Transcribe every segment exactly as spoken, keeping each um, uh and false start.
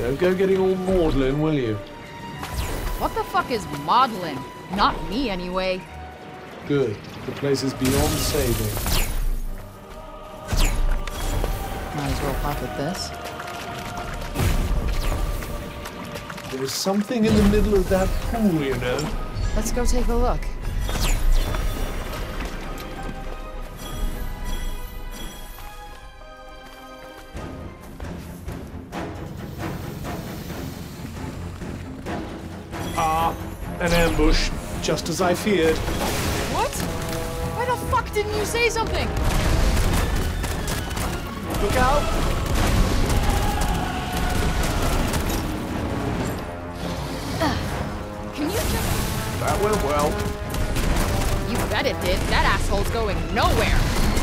Don't go getting all maudlin, will you? What the fuck is maudlin? Not me, anyway. Good. The place is beyond saving. Might as well pocket this. There's something in the middle of that pool, you know. Let's go take a look. Ah, an ambush, just as I feared. What? Why the fuck didn't you say something? Look out! Uh, can you just... That went well. You bet it did. That asshole's going nowhere.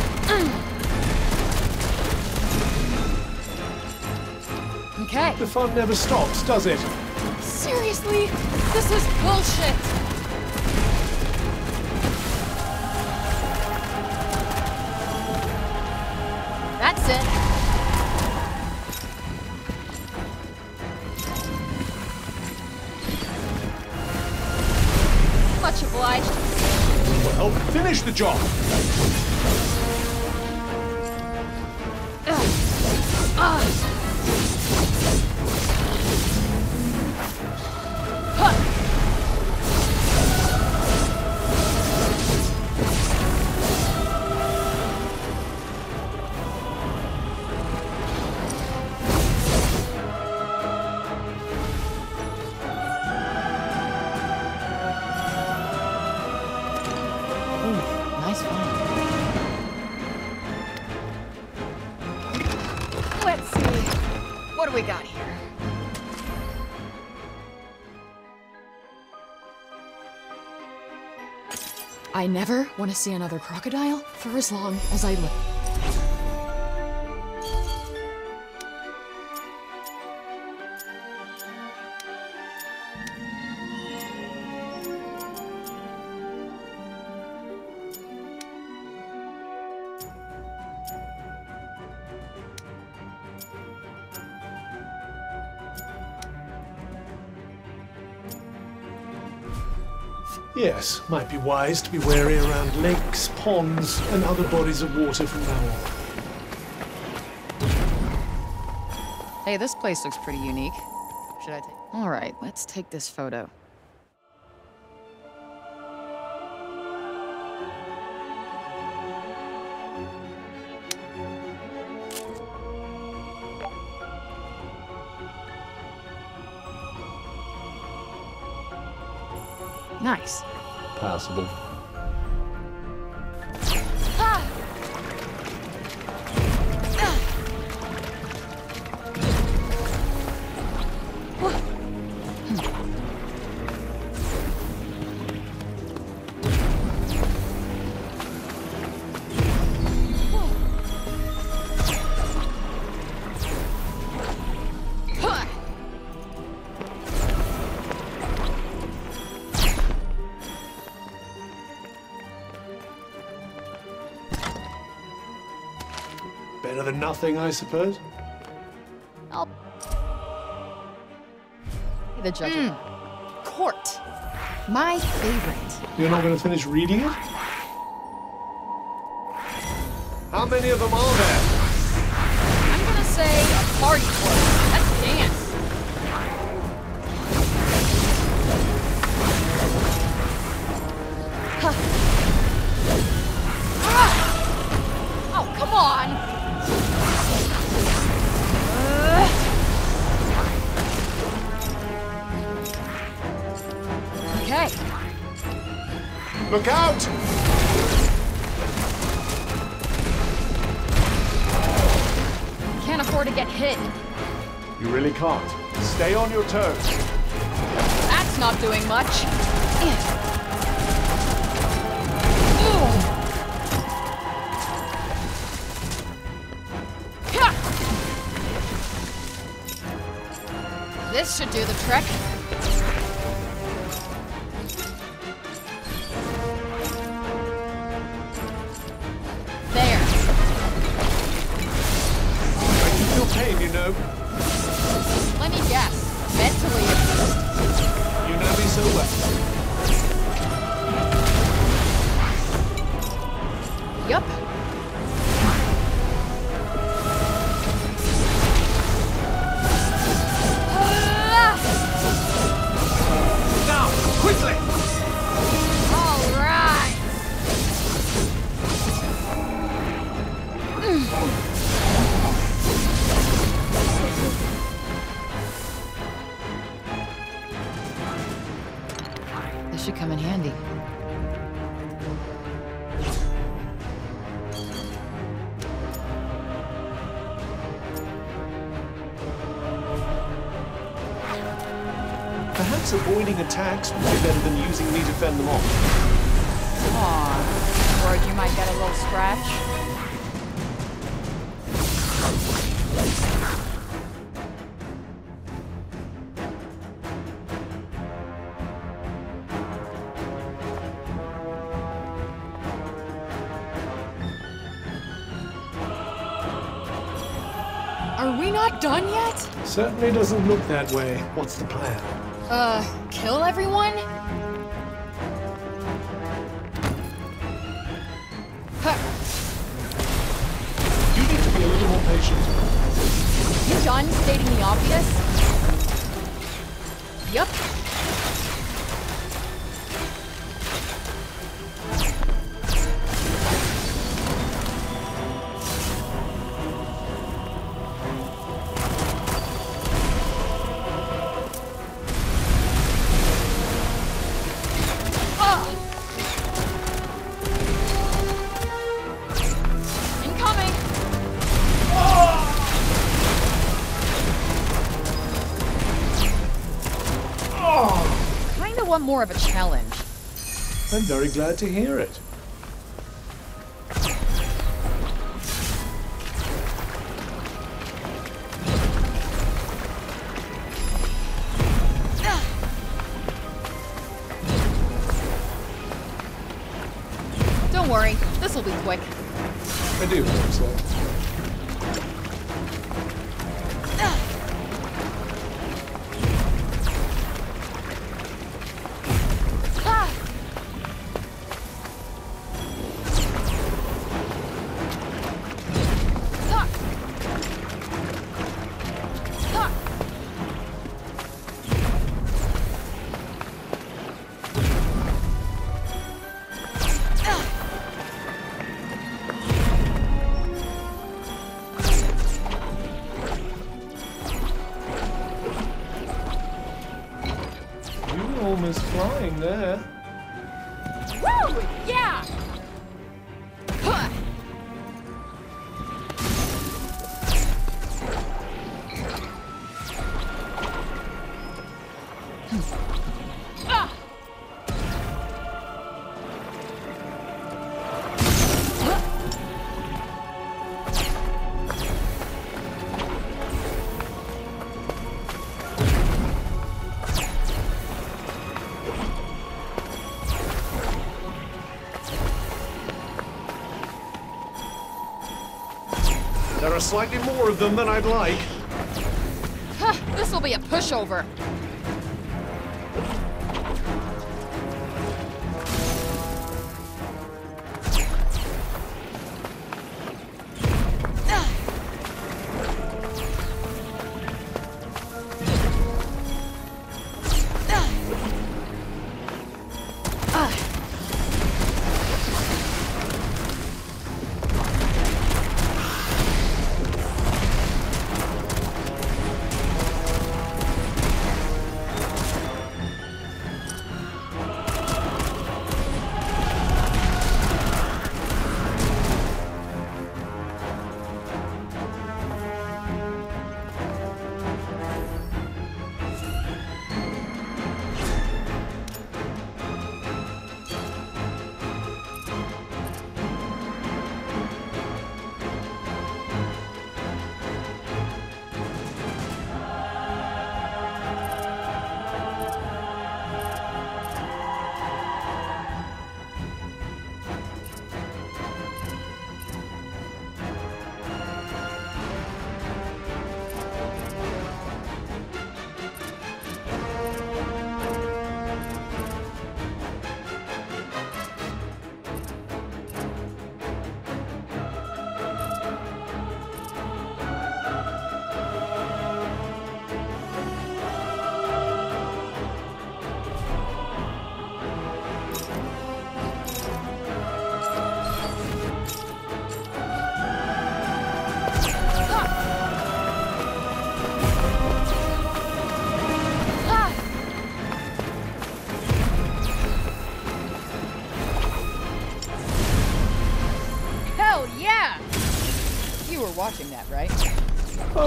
Okay. The fun never stops, does it? Seriously? This is bullshit! That's it. Much obliged. Well, finish the job! Ugh. Ugh. Nice find. Let's see. What do we got here? I never want to see another crocodile for as long as I live. Yes, might be wise to be wary around lakes, ponds, and other bodies of water from now on. Hey, this place looks pretty unique. Should I take... All right, let's take this photo. Nice. Passable. Ah! Better than nothing, I suppose. I'll be the judge. Mm. Court. My favorite. You're not going to finish reading it? How many of them are there? I'm gonna say a party court. Let's dance. Huh. Ah! Oh, come on. Okay. Look out! Can't afford to get hit. You really can't. Stay on your toes. That's not doing much. This should do the trick. There. I can feel pain, you know. Let me guess. should come in handy. Perhaps avoiding attacks would be better than using me to fend them off. Aw, worried you might get a little scratch? Are we not done yet? Certainly doesn't look that way. What's the plan? Uh, kill everyone? Huh. You need to be a little more patient. You done stating the obvious? Yup. Want more of a challenge. I'm very glad to hear it. Don't worry, this will be quick. I do hope so. Almost flying there. Woo! Yeah! Huh. Ah! There are slightly more of them than I'd like. Huh, this will be a pushover.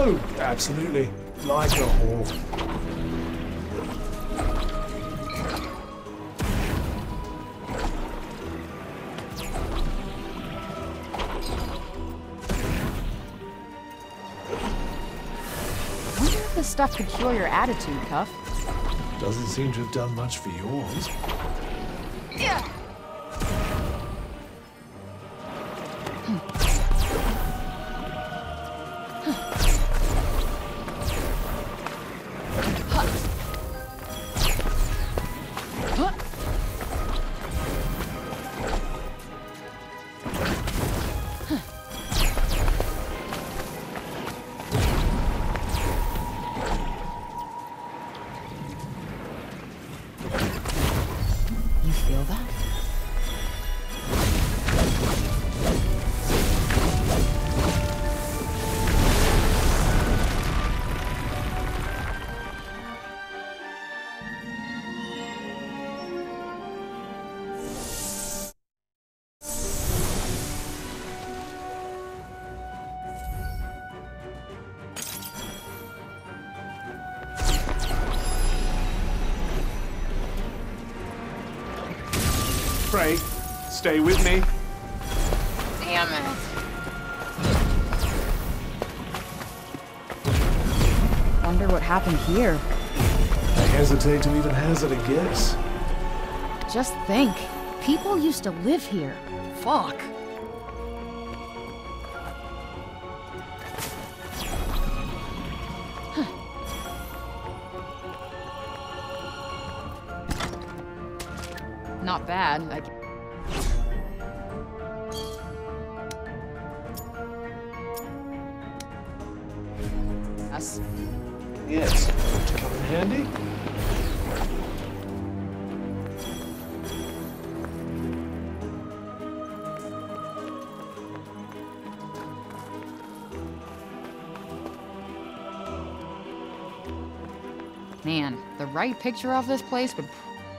Oh, absolutely. Like a whore. I wonder if this stuff could cure your attitude, Cuff. Doesn't seem to have done much for yours. Yeah. You feel that? Frey, stay with me. Damn it. Wonder what happened here. I hesitate to even hazard a guess. Just think. People used to live here. Fuck. Not bad. I... Yes. Yes. To come in handy? Man, the right picture of this place would...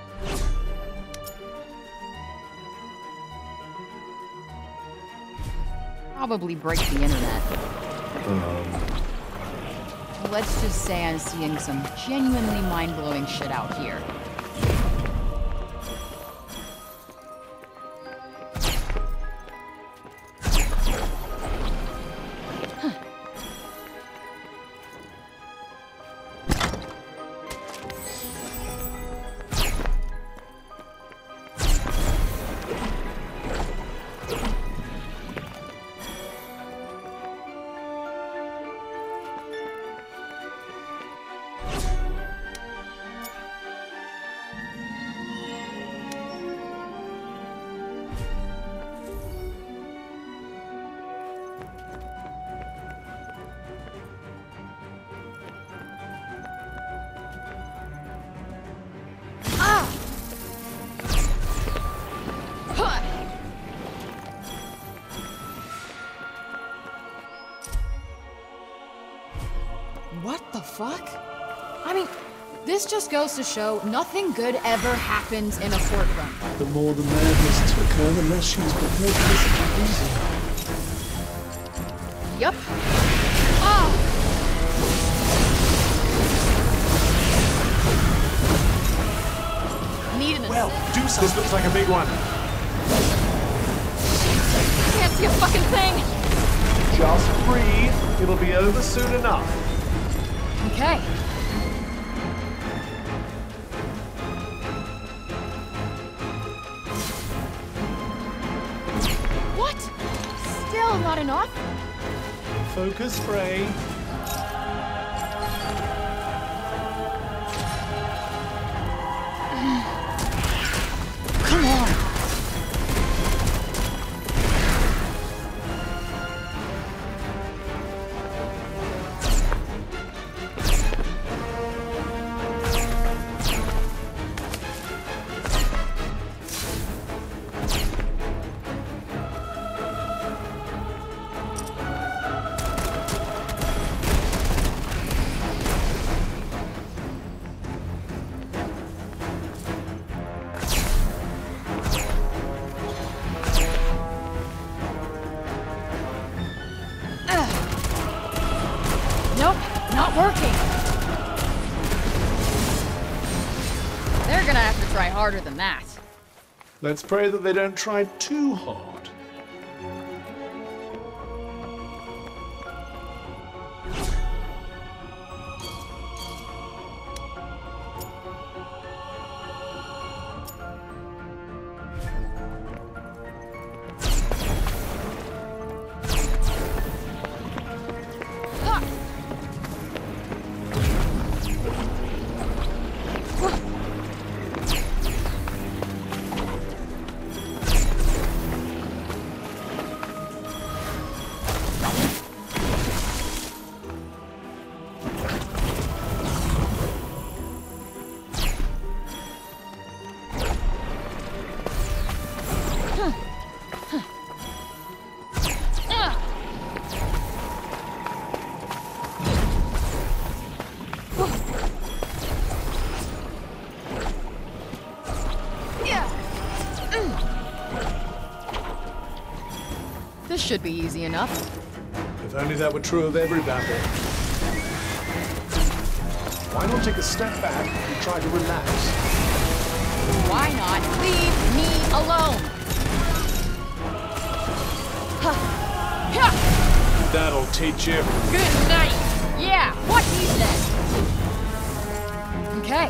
probably break the internet. Um... Let's just say I'm seeing some genuinely mind-blowing shit out here. What the fuck? I mean, this just goes to show nothing good ever happens in a fort run. The more the madness took her, the less she was prepared to listen to reason. Yup. Ah! Need an Well, assist. do something. This looks like a big one. Can't see a fucking thing. Just breathe. It'll be over soon enough. Okay. What? Still not enough? Focus, Frey. Come on. They're gonna have to try harder than that. Let's pray that they don't try too hard. This should be easy enough. If only that were true of every battle. Why not take a step back and try to relax? Why not leave me alone? Huh. Yeah. That'll teach you. Good night. Yeah, what he said. Okay.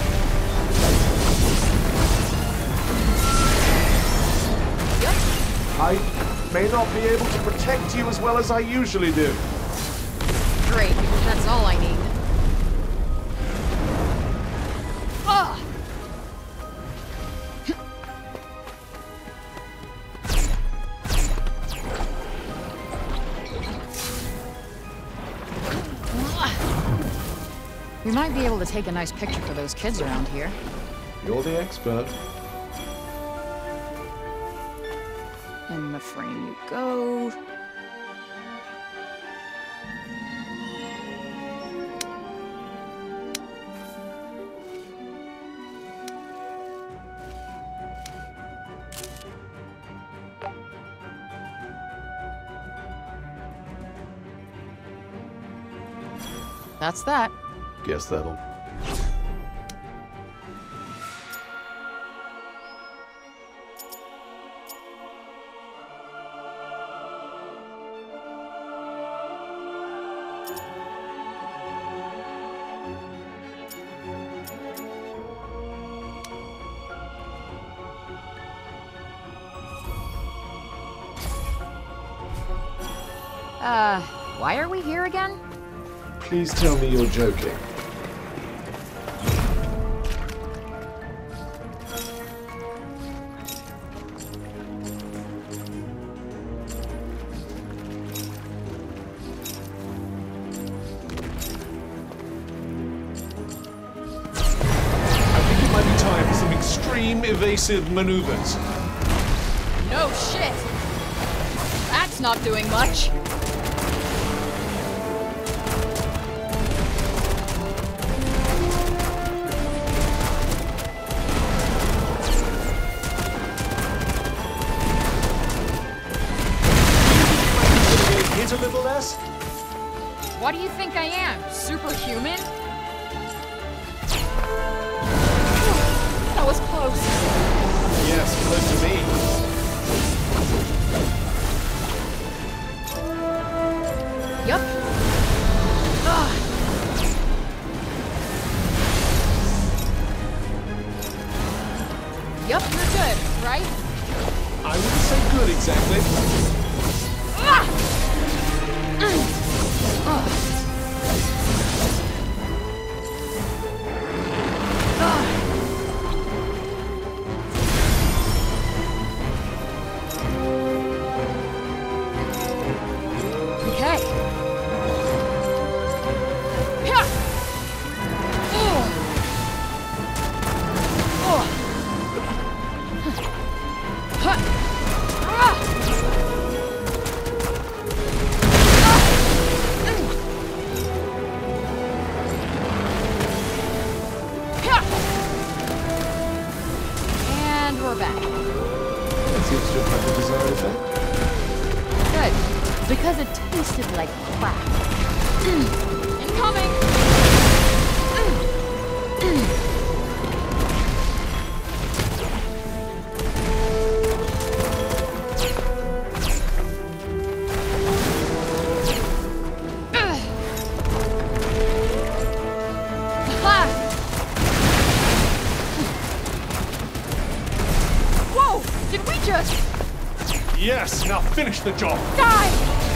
Yep. I may not be able to protect you as well as I usually do. Great, that's all I need. Ah! We might be able to take a nice picture for those kids around here. You're the expert. In the frame you go. That's that. Guess that'll... Uh, why are we here again? Please tell me you're joking. I think it might be time for some extreme evasive maneuvers. No shit! That's not doing much. Hit a little less? What do you think I am? Superhuman? That was close. Yes, close to me. Yup. Ugh. Yup, you're good, right? I wouldn't say good exactly. Ah! Mm. Ugh. Ugh. Okay. Yeah. Oh. Oh. Huh. Ah. And we're back. That seems to have had the desired effect. Good, because it tasted like crap. Incoming! Yes, now finish the job. Die!